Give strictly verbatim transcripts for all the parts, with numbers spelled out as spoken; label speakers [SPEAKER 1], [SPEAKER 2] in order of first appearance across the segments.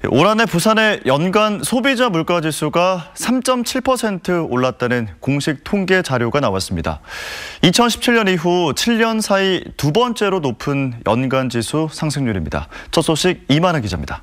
[SPEAKER 1] 올 한 해 부산의 연간 소비자 물가지수가 삼 점 칠 퍼센트 올랐다는 공식 통계 자료가 나왔습니다. 이천십칠 년 이후 칠 년 사이 두 번째로 높은 연간 지수 상승률입니다. 첫 소식 이만은 기자입니다.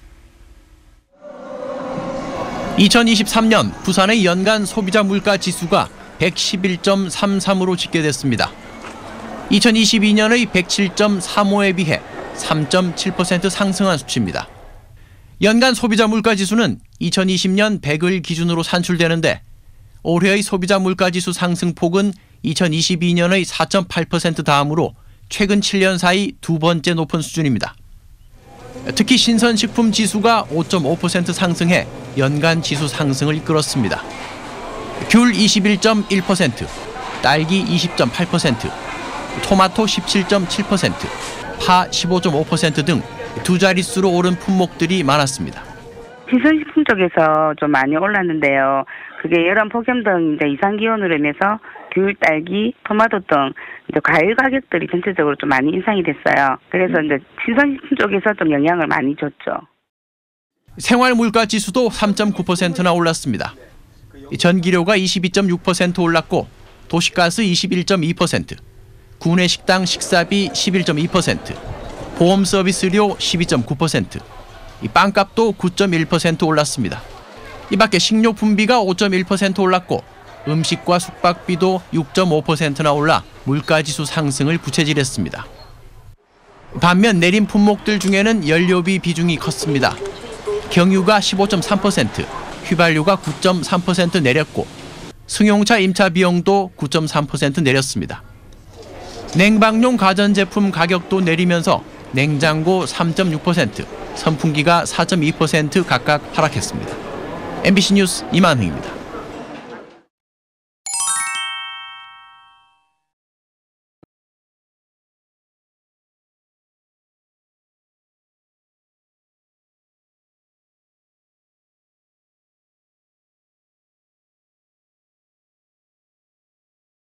[SPEAKER 2] 이천이십삼 년 부산의 연간 소비자 물가 지수가 백십일 점 삼삼으로 집계됐습니다. 이천이십이 년의 백칠 점 삼오에 비해 삼 점 칠 퍼센트 상승한 수치입니다. 연간 소비자 물가 지수는 이천이십 년 백을 기준으로 산출되는데 올해의 소비자 물가 지수 상승폭은 이천이십이 년의 사 점 팔 퍼센트 다음으로 최근 칠 년 사이 두 번째 높은 수준입니다. 특히 신선식품 지수가 오 점 오 퍼센트 상승해 연간 지수 상승을 이끌었습니다. 귤 이십일 점 일 퍼센트, 딸기 이십 점 팔 퍼센트, 토마토 십칠 점 칠 퍼센트, 파 십오 점 오 퍼센트 등 두 자릿수로 오른 품목들이 많았습니다.
[SPEAKER 3] 신선식품 쪽에서 좀 많이 올랐는데요. 그게 여름 폭염 등 이제 이상 기온으로 인해서 귤, 딸기, 토마토 등 이제 과일 가격들이 전체적으로 좀 많이 인상이 됐어요. 그래서 이제 신선식품 쪽에서 좀 영향을 많이 줬죠.
[SPEAKER 2] 생활 물가 지수도 삼 점 구 퍼센트나 올랐습니다. 전기료가 이십이 점 육 퍼센트 올랐고 도시가스 이십일 점 이 퍼센트, 구내 식당 식사비 십일 점 이 퍼센트, 보험 서비스료 십이 점 구 퍼센트, 빵값도 구 점 일 퍼센트 올랐습니다. 이 밖에 식료품비가 오 점 일 퍼센트 올랐고 음식과 숙박비도 육 점 오 퍼센트나 올라 물가지수 상승을 부채질했습니다. 반면 내린 품목들 중에는 연료비 비중이 컸습니다. 경유가 십오 점 삼 퍼센트, 휘발유가 구 점 삼 퍼센트 내렸고 승용차 임차 비용도 구 점 삼 퍼센트 내렸습니다. 냉방용 가전제품 가격도 내리면서 냉장고 삼 점 육 퍼센트, 선풍기가 사 점 이 퍼센트 각각 하락했습니다. 엠비씨 뉴스 이만흥입니다.